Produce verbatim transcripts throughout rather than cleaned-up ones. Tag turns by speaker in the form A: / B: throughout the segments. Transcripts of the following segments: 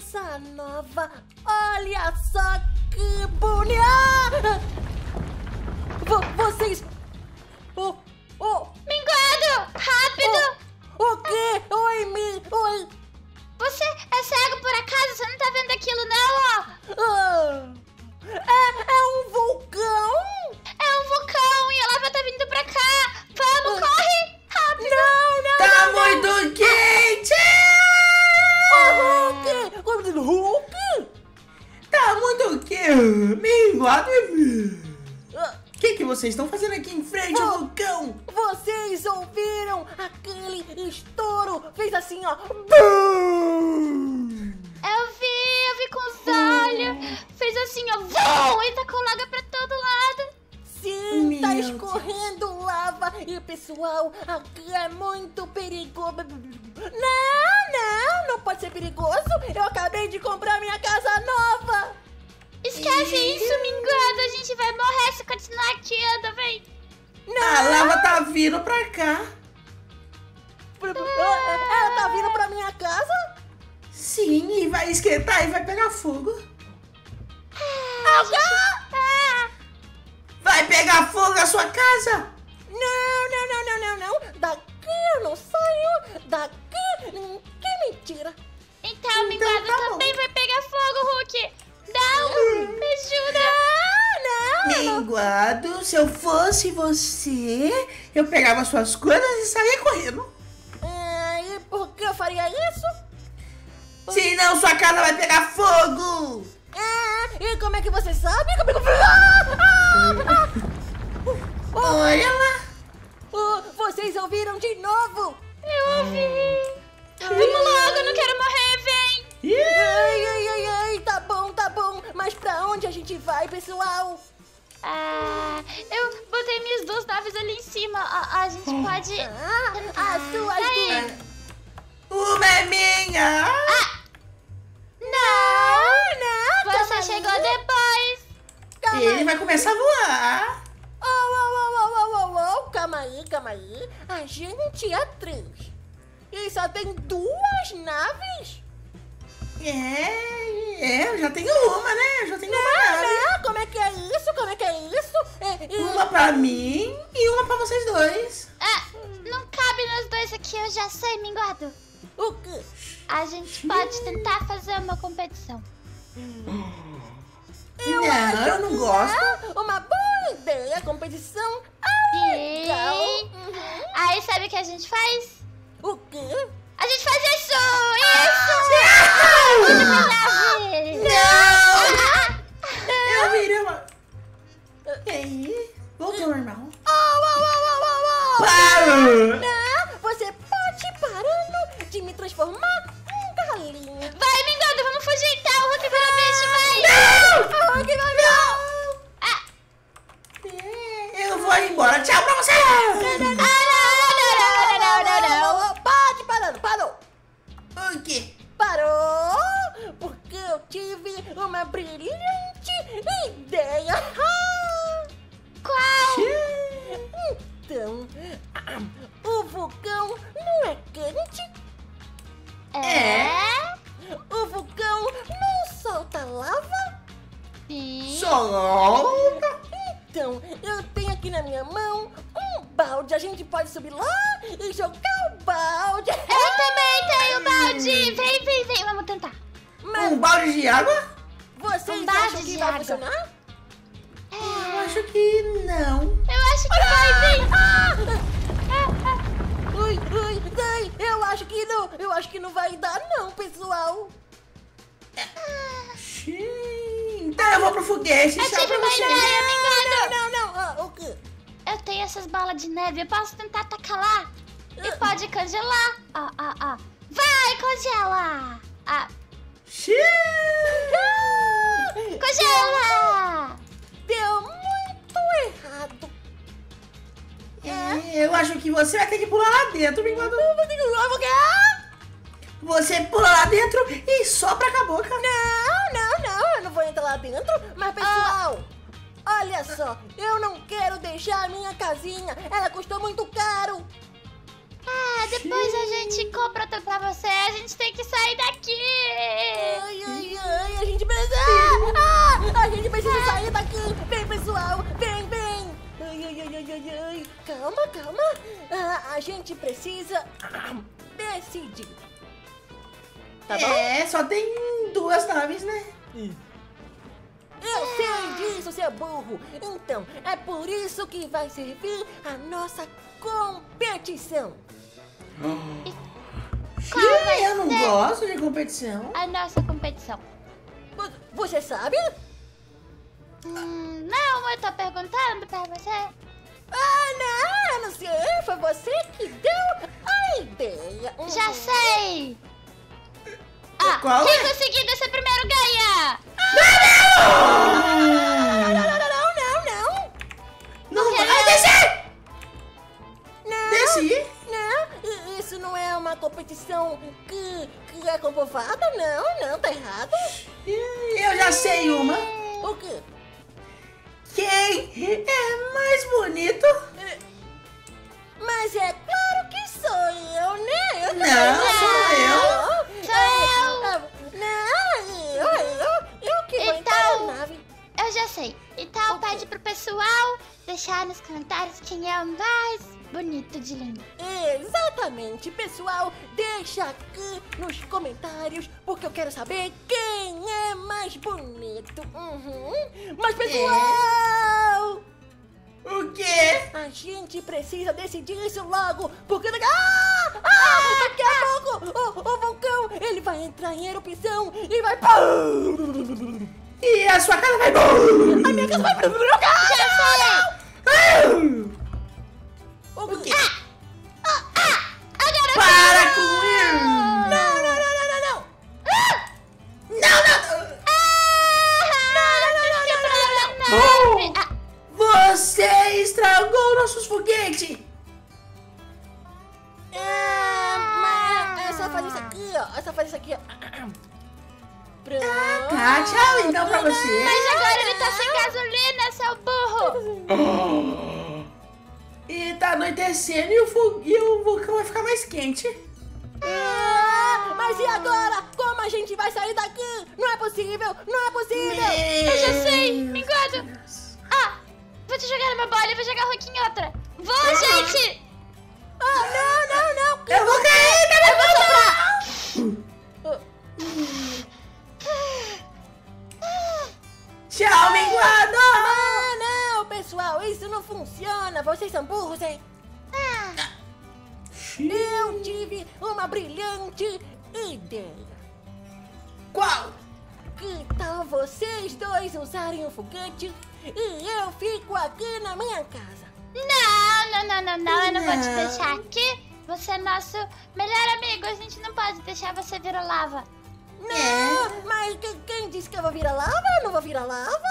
A: casa nova. Olha só que bonita! Vo vocês... Oh, oh.
B: Minguado, rápido!
A: Oh, o quê? Oi, Mi... Oi.
B: Você é cego por acaso? Você não tá vendo aquilo não, ó?
A: Ah, é, é um vulcão?
B: É um vulcão e a lava tá vindo pra cá. Vamos,
A: Ah.
B: corre! Rápido!
A: Não, não,
C: Tá
A: não, não.
C: muito quente!
A: O Hulk! O Hulk?
C: Tá muito quente! Minguado!
A: Ah,
C: O que, que vocês estão fazendo aqui em frente ao
A: Oh.
C: vulcão?
A: vocês ouviram aquele estouro? Fez assim, ó. Bum!
B: Eu vi, eu vi com os olhos. Fez assim, ó, vum, e tacou lava pra todo lado.
A: Sim, tá
C: Meu
A: escorrendo lava. E pessoal, aqui é muito perigoso. Não, não, não pode ser perigoso. Eu acabei de comprar minha casa nova.
B: Esquece
C: Ih.
B: isso, Minguado. A gente vai morrer se continuar aqui, anda, vem.
C: A lava tá vindo pra cá.
A: Ela tá vindo pra minha casa?
C: Sim, e vai esquentar e vai pegar fogo.
B: Ah,
C: Vai pegar fogo a sua casa?
A: Não, não, não, não, não, não. Daqui eu não saio. Daqui. hum, Que mentira.
B: então, Minguado
C: tá bom.
B: também vai pegar fogo, Hulk. Dá um, me ajuda.
A: Não, não, não.
C: Minguado, se eu fosse você, eu pegava suas coisas e saía correndo.
A: Ah, e por que eu faria isso?
C: Senão sua casa vai pegar fogo.
A: Ah, e como é que você sabe? Como é que... Ah, ah, ah.
C: Olha lá.
A: Oh, vocês ouviram de novo?
B: Eu ouvi. Vamos logo, eu não quero morrer, vem.
A: Ai, ai, ai, ai, tá bom, tá bom. Mas pra onde a gente vai, pessoal?
B: Ah, eu botei minhas duas naves ali em cima. A, a gente pode...
A: Ah, as suas
B: Aí.
A: duas.
C: Uma é minha.
A: Não, não,
B: Você
A: calma
B: chegou
A: aí,
B: depois.
A: calma
C: Ele
A: aí.
C: vai começar a voar.
A: Oh, oh, oh, oh, oh, oh, oh, calma aí, calma aí. A gente é três. E só tem duas naves?
C: É, é, eu já tenho uma, né? Eu já tenho uma nave.
A: Não, como é que é isso? Como é que é isso? É, é,
C: Uma pra mim e uma pra vocês dois.
B: Ah, não cabe nós dois aqui, eu já sei, Minguado.
A: O quê?
B: A gente pode tentar fazer uma competição.
A: Eu
C: Não,
A: acho
C: eu não
A: que
C: gosto.
A: é uma boa ideia, competição. Ah, legal.
B: E...
A: Uhum.
B: Aí sabe o que a gente faz?
A: O quê?
B: A gente faz isso! Isso! Última nave!
C: Não! Eu virei uma... E aí? Voltou ao normal.
A: Oh, oh, oh, oh, oh, oh.
C: Parou!
A: Não, você pode ir parando de me transformar em galinha.
B: Vai, Minguado, vamos fugir então! O Hulk virou bicho, vai!
A: Não! Oh, que não!
B: Ah,
C: É, eu vou embora. Tchau pra você!
B: ah, não, não, não, não, não, não, não.
A: Pode parando, parou!
C: O quê?
A: Parou! Porque eu tive uma brilhante ideia! Ah!
B: Qual?
A: Então, ah, o vulcão não é quente?
B: É?
A: O vulcão não solta lava?
B: Sim.
C: Solta!
A: Então, eu tenho aqui na minha mão um balde. A gente pode subir lá e jogar o balde.
B: Eu também tenho balde! Vem, vem, vem, vamos tentar.
A: Mas
C: Um balde de água?
A: vocês
B: um balde
A: acham que
B: de
A: vai
B: água.
A: funcionar?
C: Eu acho que não.
B: Eu acho que vai, vem!
A: Ui, ui, ai, eu acho que não. Eu acho que não vai dar não, pessoal.
C: Xiii, Então eu vou pro foguete.
B: Eu
C: Tchau
B: tive
C: pra
B: uma
C: você.
B: ideia, Minguado!
A: Não, não, ah, o quê?
B: Eu tenho essas balas de neve, eu posso tentar tacar lá. E pode congelar. Ó, ó, ó. Vai, congela! Ah,
C: Xiii.
B: congela!
A: Deu muito errado.
C: É, eu acho que você vai ter que pular lá dentro, Minguado.
A: Eu vou ter que- eu vou-
C: Você pula lá dentro e sopra com a boca.
A: Não, não, não, eu não vou entrar lá dentro. Mas, pessoal, olha só, eu não quero deixar a minha casinha. Ela custou muito caro.
B: Ah, depois a gente compra outra pra você. A gente tem que sair daqui.
A: Ai, ai, ai, a gente precisa... Ah, a gente precisa sair daqui. Vem, pessoal, vem, vem. Ai, ai, ai, ai, ai, ai. Calma, calma. Ah, a gente precisa decidir. Tá bom?
C: É, só tem duas naves, né?
A: Eu sei disso, seu burro. Então, é por isso que vai servir a nossa competição.
B: Qual vai
C: Eu não
B: ser
C: gosto de competição.
B: a nossa competição?
A: Vo- Você sabe?
B: Hum, não, eu tô perguntando pra você.
A: Ah, não, eu não sei. Foi você que deu a ideia. Uhum.
B: Já sei. Ah,
C: Qual
B: quem
C: é?
B: conseguir descer primeiro ganha.
A: Não, não, não, não, não, não.
C: Não vai descer!
A: Não.
C: Desci.
A: Não, i- isso não é uma competição que, que é comprovada, não, não, tá errado.
C: Eu já sei uma.
A: O quê?
C: Quem é mais bonito?
A: Mas é claro que sou eu, né? Eu
C: Não, sou
A: eu.
B: Sou eu.
A: Ah, Não, eu, eu, eu que vou entrar
B: Então-
A: na nave.
B: Eu já sei. Então
A: O quê?
B: pede pro pessoal deixar nos comentários quem é o mais bonito de lindo.
A: Exatamente, pessoal. Deixa aqui nos comentários, porque eu quero saber quem é mais bonito. Uhum. Mas, pessoal,
C: O quê?
A: a gente precisa decidir isso logo, porque daqui, ah, ah, daqui a pouco o, o vulcão ele vai entrar em erupção e vai...
C: E a sua casa vai...
A: A minha casa vai... O quê?
C: Para com isso!
A: Não, não, não, não, não, não.
C: Não, não!
B: Nave. Ah,
C: Você estragou nossos foguetes!
A: É, mas é só fazer isso aqui, ó. É só fazer isso aqui, ó. Pronto.
C: Tá, tchau então pra você.
B: mas agora ele tá sem gasolina, seu burro.
C: E tá anoitecendo e o, fo- e o vulcão vai ficar mais quente.
A: Ah, mas e agora? Como a gente vai sair daqui? Não é possível, não é possível.
B: Eu já sei, me enquadro. Ah, vou te jogar numa bola e vou jogar o Hulk em outra. Vou, gente.
A: Ah, não, não, não.
C: Eu vou cair,
A: Eu vou soprar.
C: Tchau, minguado!
A: Ah, não, pessoal, isso não funciona. Vocês são burros, hein? Eu tive uma brilhante ideia.
C: Qual?
A: Que tal vocês dois usarem o foguete e eu fico aqui na minha casa?
B: Não, não, não, não, não. Eu não vou te
C: Não.
B: deixar aqui. Você é nosso melhor amigo. A gente não pode deixar você virar lava.
A: Não, mas que- quem disse que eu vou virar lava? Eu não vou virar lava?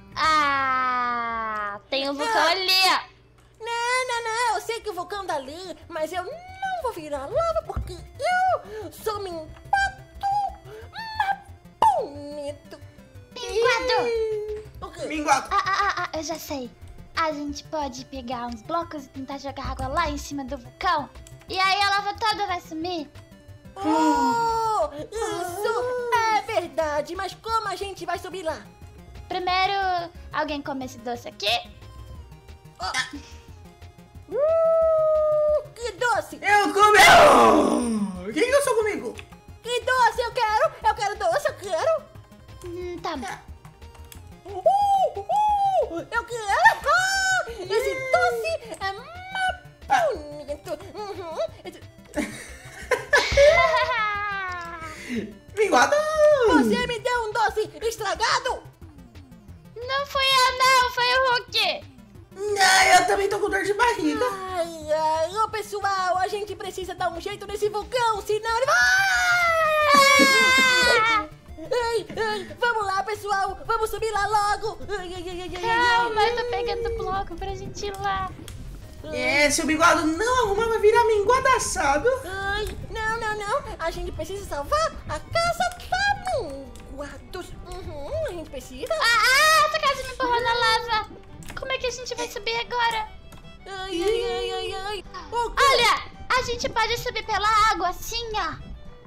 B: Ah, tem um vulcão
A: Ah.
B: ali, ó.
A: Não, não, não, eu sei que o vulcão tá ali, mas eu não vou virar lava porque eu sou um pato mais bonito.
B: Minguado.
A: O quê?
C: Minguado!
B: Ah, ah, ah, ah, eu já sei. A gente pode pegar uns blocos e tentar jogar água lá em cima do vulcão. E aí a lava toda vai sumir.
A: Oh, isso é verdade, mas como a gente vai subir lá?
B: Primeiro, alguém come esse doce aqui.
A: Uh, que doce!
C: Eu comi! Quem que eu sou comigo?
A: Que doce eu quero! Eu quero doce, eu quero!
B: Hum, tá bom.
A: Uh, uh, eu quero! Ah, esse doce é mais bonito! Uhum. Esse-
C: Minguado!
A: Você me deu um doce estragado!
B: Não fui eu, não. Foi o Hulk.
C: Não, eu também tô com dor de barriga.
A: Ai, ai, ô pessoal, a gente precisa dar um jeito nesse vulcão, senão ele vai...
B: Ah!
A: Ai, ai, vamos lá, pessoal, vamos subir lá logo! Ai, ai, ai, ai, ai, ai.
B: Calma, eu tô pegando bloco pra gente ir lá.
C: É, se o Minguado não arrumar, vai virar minguado assado.
A: Ai, não, não, não, a gente precisa salvar a casa da Minguados. Uhum, a gente precisa.
B: Ah, ah, essa casa me empurrou na lava. Como é que a gente vai subir agora?
A: Ai, ai, ai, ai, ai. O quê?
B: Olha, A gente pode subir pela água, assim, ó.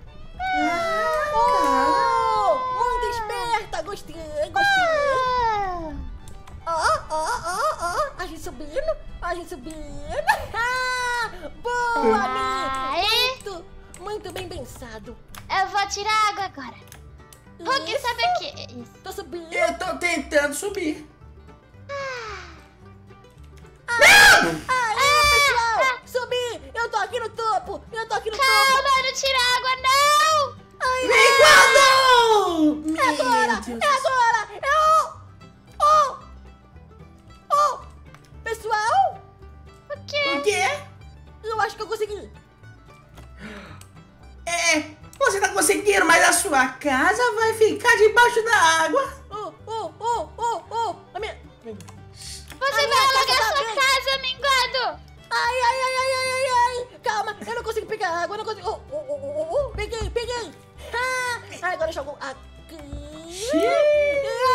A: Oh, muito esperta, gostei, gostei.
B: Ah.
A: Ó, ó, ó, ó, a gente subindo, a gente subindo. Boa,
B: Vai.
A: amigo. Muito, muito bem pensado.
B: Eu vou tirar água agora. Hulk,
A: Isso.
B: sabe o que? Isso.
A: Tô subindo.
C: Eu tô tentando subir.
A: Aí, pessoal, subi. Eu tô aqui no topo, eu tô aqui no topo.
B: Calma, não tira água, não!
A: Ai,
C: Vem quando! Meu
A: é agora,
C: Deus.
A: é agora. É o... Oh, oh. Pessoal,
B: O quê?
C: O quê?
A: eu acho que eu consegui.
C: É, você tá conseguindo, mas a sua casa vai ficar debaixo da água.
A: Oh, oh, oh, oh, oh. A minha...
B: Você
A: A
B: vai
A: minha
B: alugar
A: casa tá
B: sua
A: bem.
B: casa, minguado!
A: Ai, ai, ai, ai, ai, ai, ai. Calma, eu não consigo pegar água, eu não consigo... Oh, oh, oh, oh, oh. Peguei, peguei. Ah, agora eu jogo aqui.